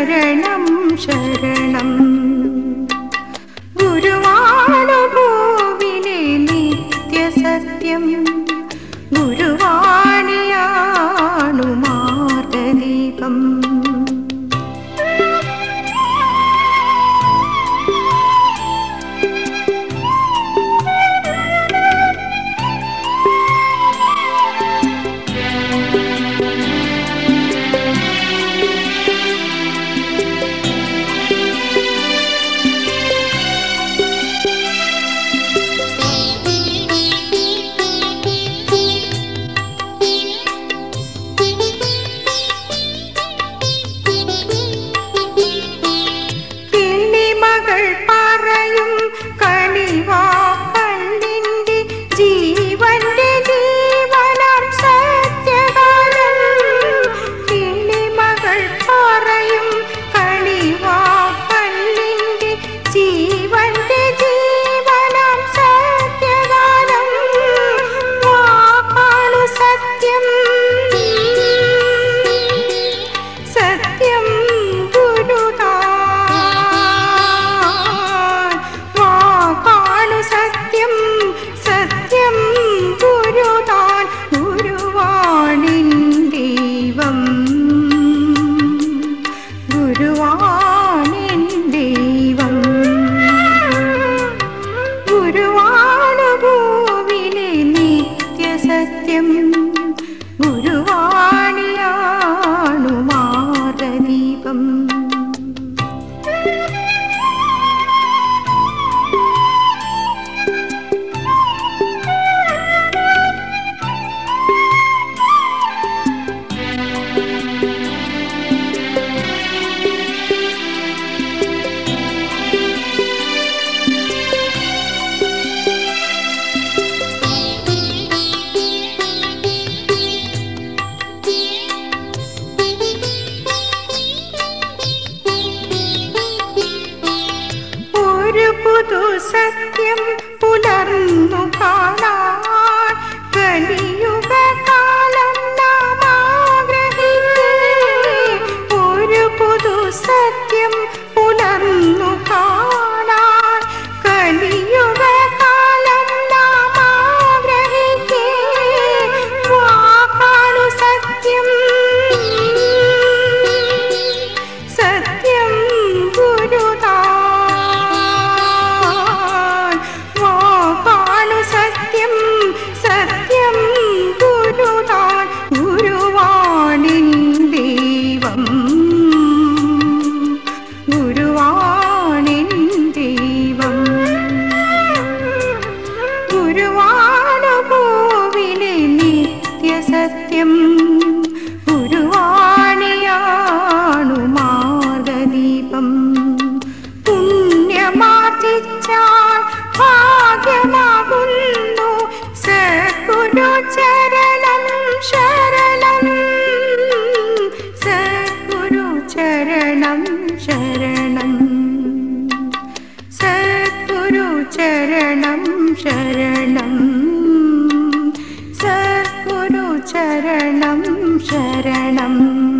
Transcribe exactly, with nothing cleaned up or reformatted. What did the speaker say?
ശരണം ശരണം ഗുരുവാനുഭൂവിലെ നിത്യസത്യം ഗുരുവാണിയാണു മാർഗദീപം. ഗുരുവാണിയാണു മാർഗദീപം. പുതു സത്യം പുലർന്നു കാണാൻ കലിയുഗ കാലം നാം ആഗ്രഹിക്കേ. ഒരു പുതു സത്യം പുലർന്നു കാണാൻ കലിയുഗ കാലം നാം ആഗ്രഹിക്കേ. വാക്കാണു സത്യം സത്യം ഗുരുതാ സത്യം ഗുരുതാൻ ഗുരുവാണിൻ ദൈവം ഗുരുവാണിൻ ദൈവം ഗുരുവാനുഭൂവിലെ നിത്യസത്യം ഗുരുവാണിയാണു മാർഗദീപം. പുണ്യമാർജിച്ചാൽ ഭാഗ്യമാകുന്നു സദ്ഗുരു ചരണം ശരണം സദ്ഗുരു ചരണം ശരണം സദ്ഗുരു ചരണം ശരണം സദ്ഗുരു ചരണം ശരണം.